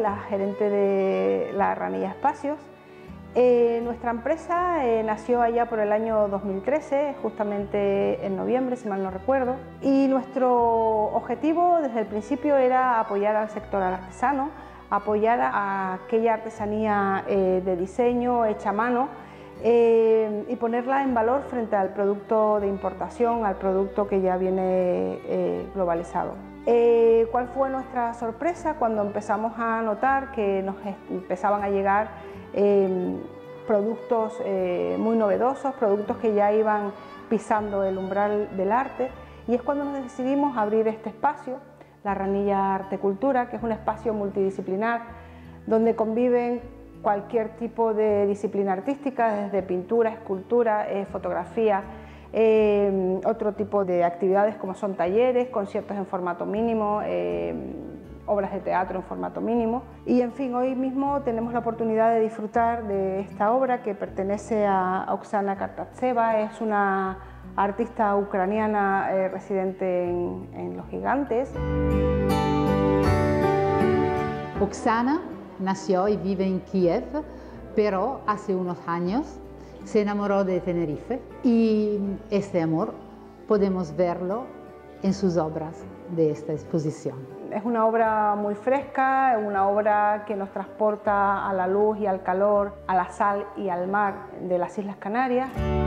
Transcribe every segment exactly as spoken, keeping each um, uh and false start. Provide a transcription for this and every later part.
la gerente de la Ranilla Espacios. Eh, nuestra empresa eh, nació allá por el año dos mil trece, justamente en noviembre, si mal no recuerdo, y nuestro objetivo desde el principio era apoyar al sector artesano, apoyar a aquella artesanía eh, de diseño hecha a mano eh, y ponerla en valor frente al producto de importación, al producto que ya viene eh, globalizado. Eh, ¿Cuál fue nuestra sorpresa cuando empezamos a notar que nos empezaban a llegar eh, productos eh, muy novedosos, productos que ya iban pisando el umbral del arte? Y es cuando nos decidimos abrir este espacio, la Ranilla Arte Cultura, que es un espacio multidisciplinar donde conviven cualquier tipo de disciplina artística, desde pintura, escultura, eh, fotografía, eh, otro tipo de actividades como son talleres, conciertos en formato mínimo, eh, obras de teatro en formato mínimo. Y en fin, hoy mismo tenemos la oportunidad de disfrutar de esta obra que pertenece a Oksana Kartatseva. Es una artista ucraniana eh, residente en, en Los Gigantes. Oksana nació y vive en Kiev, pero hace unos años se enamoró de Tenerife y este amor podemos verlo en sus obras de esta exposición. Es una obra muy fresca, una obra que nos transporta a la luz y al calor, a la sal y al mar de las Islas Canarias.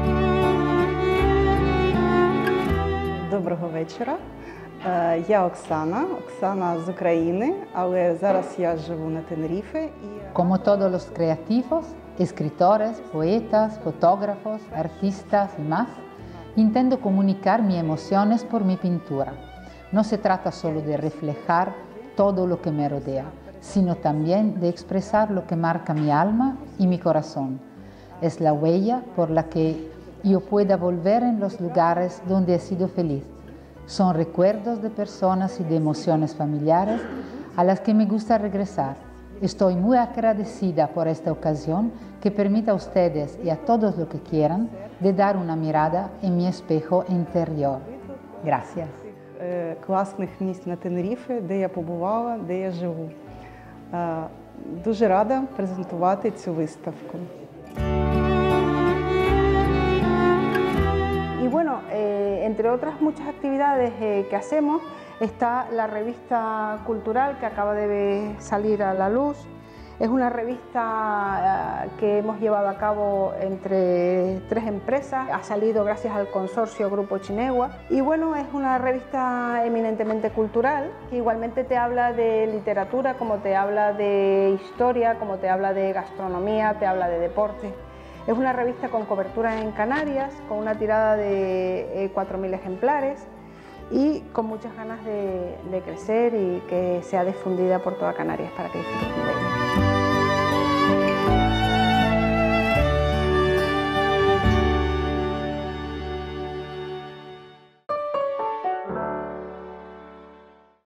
Доброго вечора. Я Оксана, Оксана з України, але зараз я живу на Tenerife. Como todos los creativos, escritores, poetas, fotógrafos, artistas y más, intento comunicar mis emociones por mi pintura. No se trata solo de reflejar todo lo que me rodea, sino también de expresar lo que marca mi alma y mi corazón. Es la huella por la que yo pueda volver en los lugares donde he sido feliz. Son recuerdos de personas y de emociones familiares a las que me gusta regresar. Estoy muy agradecida por esta ocasión que permite a ustedes y a todos los que quieran de dar una mirada en mi espejo interior. Gracias. Класних місць на Тенеріфе, де я побувала, де я живу. Дуже рада презентувати цю виставку. Y bueno, eh, entre otras muchas actividades eh, que hacemos, está la revista cultural que acaba de salir a la luz. Es una revista eh, que hemos llevado a cabo entre tres empresas, ha salido gracias al consorcio Grupo Chinegua y bueno, es una revista eminentemente cultural que igualmente te habla de literatura, como te habla de historia, como te habla de gastronomía, te habla de deporte. Es una revista con cobertura en Canarias, con una tirada de eh, cuatro mil ejemplares y con muchas ganas de, de crecer y que sea difundida por toda Canarias para que disfruten de ella.